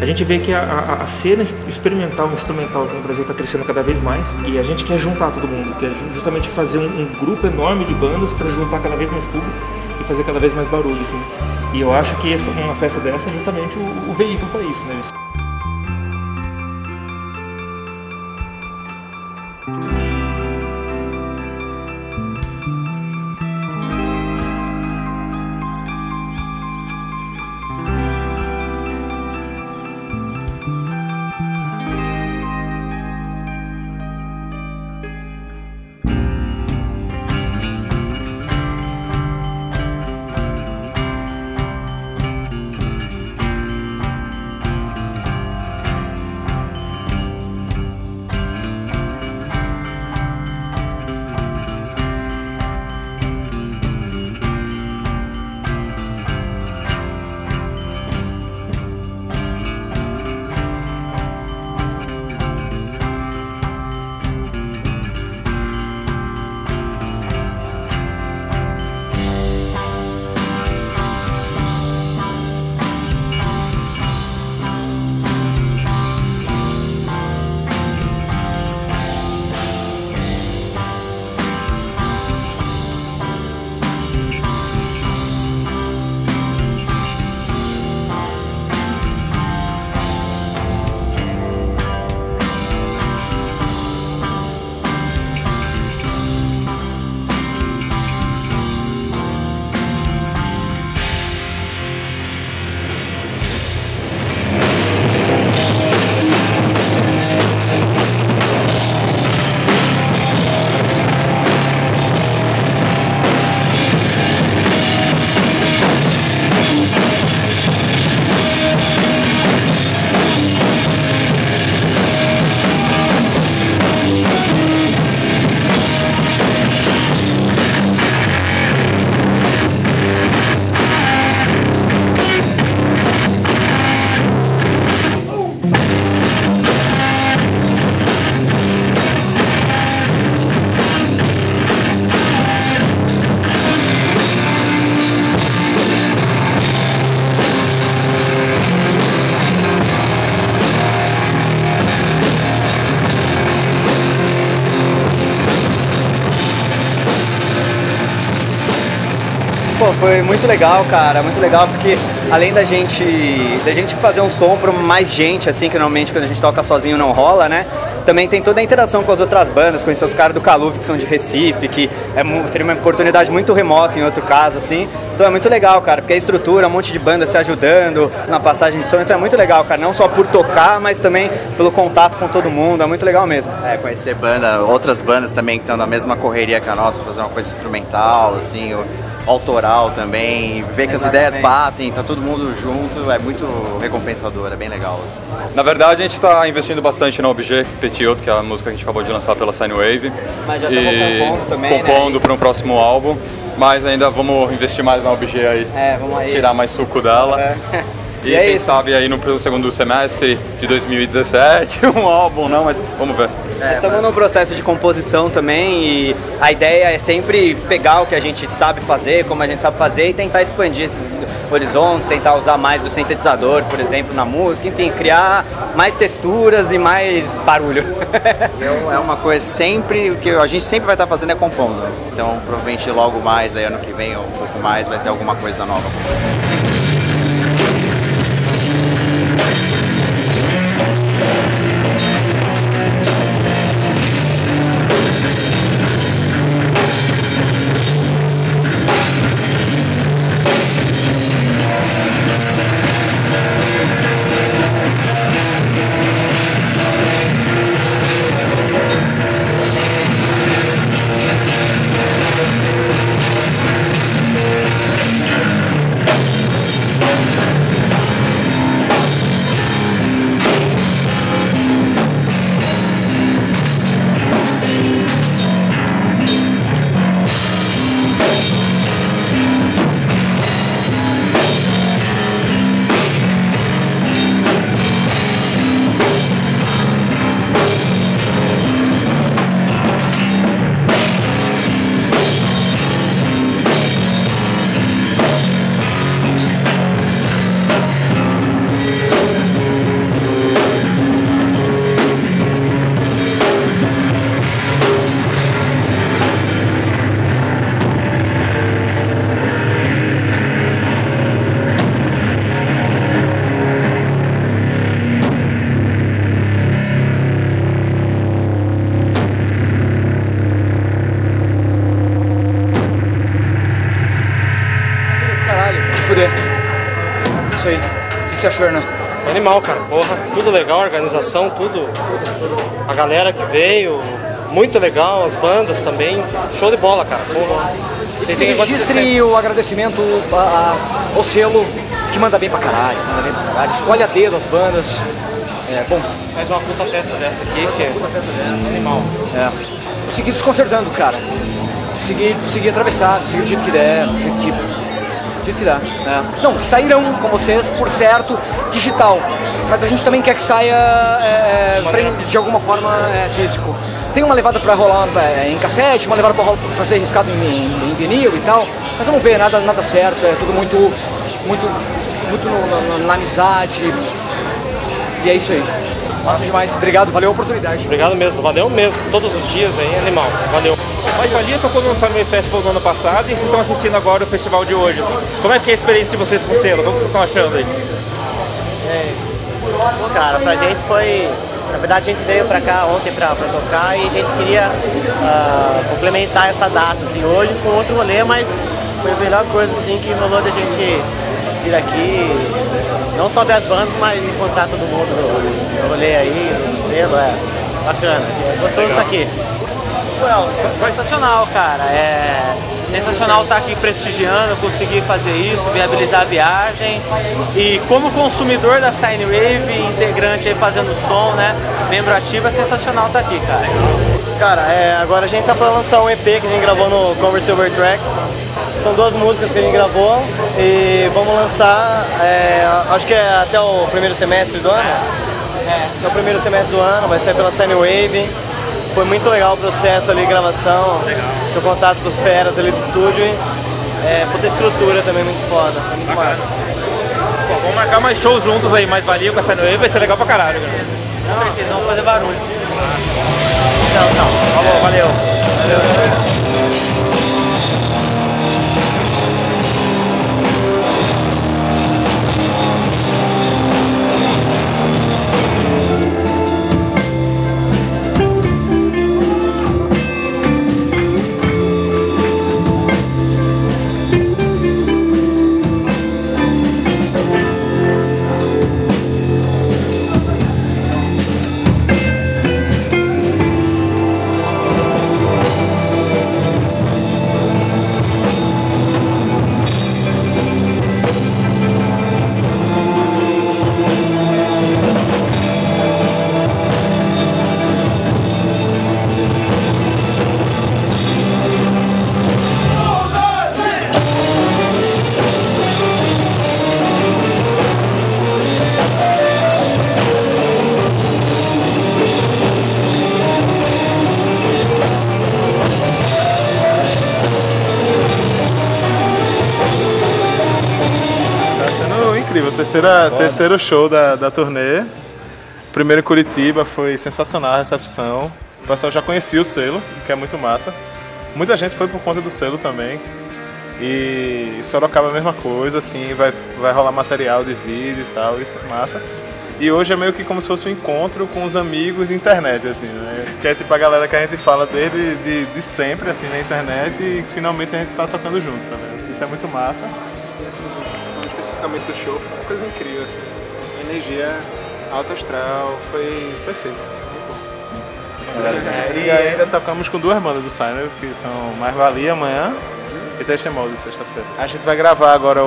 A gente vê que a cena experimental, instrumental aqui no Brasil está crescendo cada vez mais e a gente quer juntar todo mundo, quer justamente fazer um grupo enorme de bandas para juntar cada vez mais público e fazer cada vez mais barulho, assim. E eu acho que uma festa dessa é justamente o veículo para isso, né? Pô, foi muito legal, cara, muito legal, porque além da gente fazer um som para mais gente, assim, que normalmente quando a gente toca sozinho não rola, né? Também tem toda a interação com as outras bandas, conhecer os caras do Caluve, que são de Recife, que seria uma oportunidade muito remota em outro caso, assim. Então é muito legal, cara, porque a estrutura, um monte de banda se ajudando na passagem de som, então é muito legal, cara, não só por tocar, mas também pelo contato com todo mundo, é muito legal mesmo. É, conhecer banda, outras bandas também que estão na mesma correria que a nossa, fazer uma coisa instrumental, assim, autoral também, ver que as ideias batem, tá todo mundo junto, é muito recompensador, é bem legal. Assim. Na verdade, a gente está investindo bastante na Objet Petiot, que é a música que a gente acabou de lançar pela Sinewave. Mas já estamos compondo também, compondo, né? para um próximo álbum, mas ainda vamos investir mais na Objet aí, vamos aí. Tirar mais suco dela. E é quem isso. sabe aí no segundo semestre de 2017, um álbum, não, mas vamos ver. Estamos no processo de composição também e a ideia é sempre pegar o que a gente sabe fazer, como a gente sabe fazer e tentar expandir esses horizontes, tentar usar mais o sintetizador, por exemplo, na música, enfim, criar mais texturas e mais barulho. É uma coisa sempre que a gente sempre vai estar fazendo é compondo. Então provavelmente logo mais, aí ano que vem ou um pouco mais, vai ter alguma coisa nova. fuder. Isso aí. O que você achou, Hernan? Animal, cara. Porra, tudo legal, a organização, tudo. A galera que veio, muito legal, as bandas também. Show de bola, cara. Porra. Você registre o agradecimento ao selo, que manda bem pra caralho, escolhe a dedo as bandas. Bom. Faz uma puta festa dessa aqui, que é animal. Seguir desconcertando, cara. Seguir atravessado, seguir do jeito que der, do jeito que dá. Não, sairão com vocês, por certo, digital. Mas a gente também quer que saia de alguma forma físico. Tem uma levada pra rolar em cassete, uma levada pra ser riscado em vinil e tal. Mas vamos ver, nada certo, é tudo muito na amizade. E é isso aí. Massa demais. Obrigado, valeu a oportunidade. Obrigado mesmo, valeu mesmo. Todos os dias aí, animal. Valeu. Mais Valia tocou no Sunway Festival no ano passado e vocês estão assistindo agora o festival de hoje. Como é que é a experiência de vocês com o selo? Como vocês estão achando aí? Cara, pra gente foi... Na verdade a gente veio pra cá ontem pra tocar e a gente queria complementar essa data, assim, hoje com outro rolê, mas foi a melhor coisa, assim, que rolou da gente vir aqui, não só ver as bandas, mas encontrar todo mundo no rolê aí, no selo, bacana, é gostoso estar aqui. Sensacional, cara. Sensacional estar aqui prestigiando, conseguir fazer isso, viabilizar a viagem. E como consumidor da Sine Wave, integrante aí fazendo som, né? Membro ativo, é sensacional estar aqui, cara. Cara, agora a gente tá pra lançar um EP que a gente gravou no Converse Silver Tracks. São 2 músicas que a gente gravou e vamos lançar, acho que é até o primeiro semestre do ano. É o primeiro semestre do ano, vai ser pela Sine Wave. Foi muito legal o processo ali, gravação, o contato com os feras ali do estúdio e puta estrutura também muito foda, foi muito massa. Bom, vamos marcar mais shows juntos aí, mais Valia com essa Wave, vai ser legal pra caralho. Com certeza, vamos fazer barulho. Então, falou, valeu. Terceiro show da turnê. Primeiro em Curitiba, foi sensacional a recepção. O pessoal já conhecia o selo, que é muito massa. Muita gente foi por conta do selo também. E Sorocaba a mesma coisa, assim, vai rolar material de vídeo e tal, isso é massa. E hoje é meio que como se fosse um encontro com os amigos de internet, assim, né? Que é tipo a galera que a gente fala desde de sempre, assim, na internet e finalmente a gente tá tocando junto, tá vendo? Isso é muito massa. Especificamente do show, foi uma coisa incrível, assim, a energia alta astral, foi perfeito, muito bom. E ainda tocamos com 2 bandas do Sine, que são Mais Valia amanhã e Testemunho de sexta-feira. A gente vai gravar agora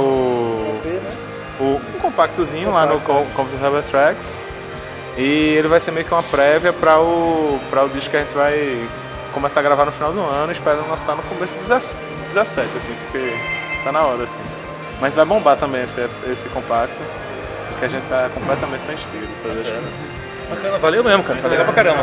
um compactozinho lá no Converse Silver Tracks e ele vai ser meio que uma prévia para o disco que a gente vai começar a gravar no final do ano, esperando lançar no começo de 17, assim, porque tá na hora, assim. Mas vai bombar também esse compacto, que a gente tá completamente na estilo de fazer show. Bacana, valeu mesmo, cara. Tá legal pra caramba.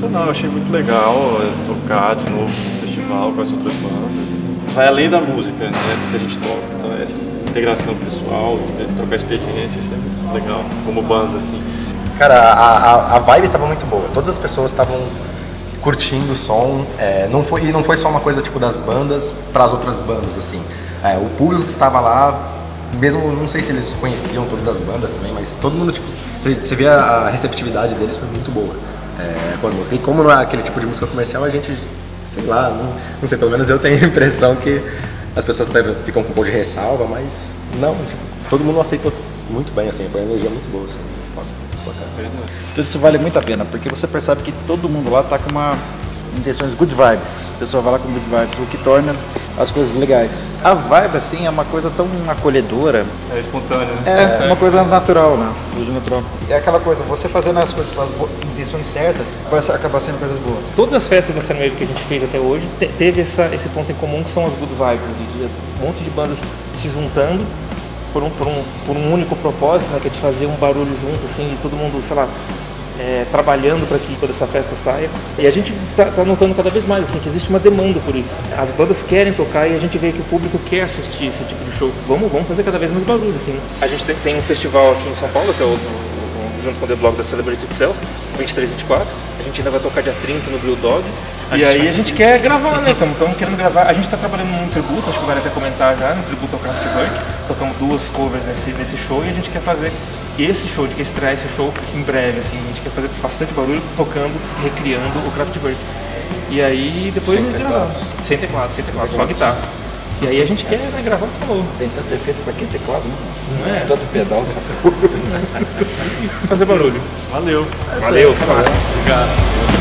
sensacional, eu achei muito legal tocar de novo no festival com as outras bandas. Vai além da música, né, que a gente toca, então essa integração pessoal, trocar experiência, isso é muito legal, como banda, assim. Cara, a vibe tava muito boa, todas as pessoas estavam curtindo o som, não foi só uma coisa tipo das bandas para as outras bandas, assim. O público que tava lá, mesmo, não sei se eles conheciam todas as bandas também, mas todo mundo, tipo, você vê a receptividade deles foi muito boa com as músicas. E como não é aquele tipo de música comercial, a gente, sei lá, não sei, pelo menos eu tenho a impressão que as pessoas ficam com um pouco de ressalva, mas não, tipo, todo mundo aceitou muito bem, assim, foi uma energia muito boa, assim, nesse espaço. Tudo isso vale muito a pena, porque você percebe que todo mundo lá tá com uma intenções good vibes. A pessoa vai lá com good vibes, o que torna as coisas legais. A vibe, assim, é uma coisa tão acolhedora. É espontânea, né? É uma coisa natural, né? Fluido natural. É aquela coisa, você fazendo as coisas com as intenções certas, vai acabar sendo coisas boas. Todas as festas da Sunwave que a gente fez até hoje teve esse ponto em comum, que são as good vibes, de um monte de bandas se juntando por um único propósito, né, que é de fazer um barulho junto, assim, de todo mundo, sei lá, trabalhando para que toda essa festa saia. E a gente tá notando cada vez mais, assim, que existe uma demanda por isso. As bandas querem tocar e a gente vê que o público quer assistir esse tipo de show. Vamos fazer cada vez mais barulho, assim. A gente tem um festival aqui em São Paulo, que é junto com o The Block da Celebrate Itself, 23 e 24. A gente ainda vai tocar dia 30 no Grill Dog. E aí a gente quer gravar, né? Estamos querendo gravar. A gente está trabalhando num tributo, acho que vai até comentar já, no tributo ao Kraftwerk. Tocamos 2 covers nesse show e a gente quer fazer esse show, quer estrear esse show em breve, assim. A gente quer fazer bastante barulho tocando, recriando o Kraftwerk. E aí depois a gente grava. Sem teclado, só guitarras. E aí a gente quer, né, gravar o som. Tem tanto efeito pra que teclado, né? Não é? Tanto pedal, essa Fazer barulho. Valeu. Valeu, até mais. Obrigado.